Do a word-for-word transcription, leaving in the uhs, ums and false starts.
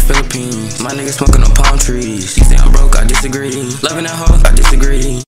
Philippines. My niggas smoking on palm trees. She say I'm broke, I disagree. Loving that hoe, I disagree.